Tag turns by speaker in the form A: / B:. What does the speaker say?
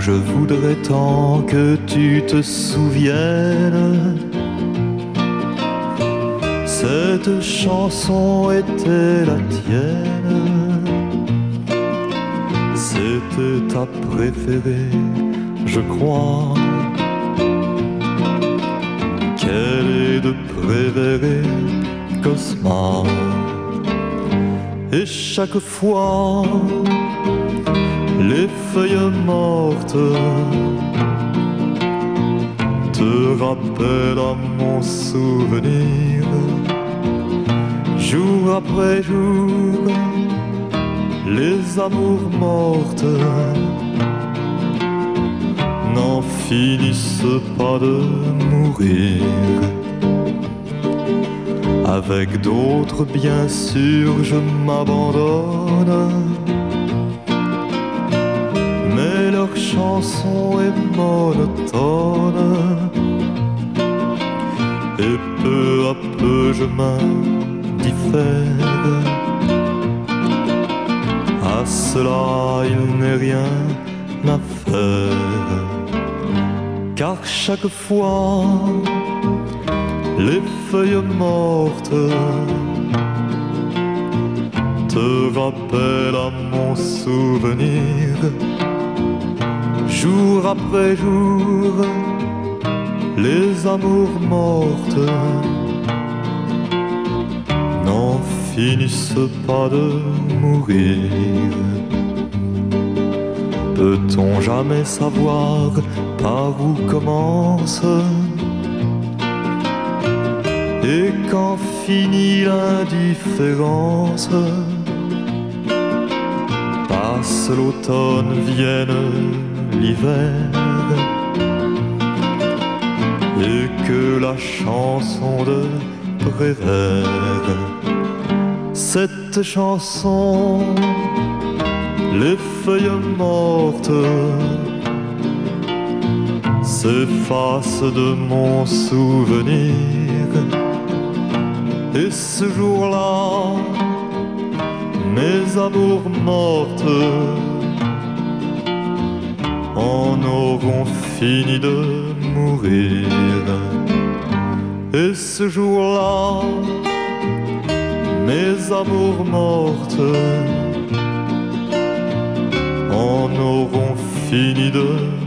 A: je voudrais tant que tu te souviennes. Cette chanson était la tienne, c'était ta préférée, je crois. Quelle est de Prévert, Cosma. Et chaque fois, les feuilles mortes te rappellent à mon souvenir. Jour après jour, les amours mortes n'en finissent pas de mourir. Avec d'autres, bien sûr, je m'abandonne, mais leur chanson est monotone. Et peu à peu je m'indiffère. À cela il n'est rien à faire, car chaque fois les feuilles mortes te rappellent à mon souvenir. Jour après jour, les amours mortes n'en finissent pas de mourir. Peut-on jamais savoir par où commence et quand finit l'indifférence? Passe l'automne, vienne l'hiver, et que la chanson de Prévert, cette chanson, les feuilles mortes s'effacent de mon souvenir. Et ce jour-là, mes amours mortes en auront fini de mourir. Et ce jour-là, mes amours mortes en auront fini de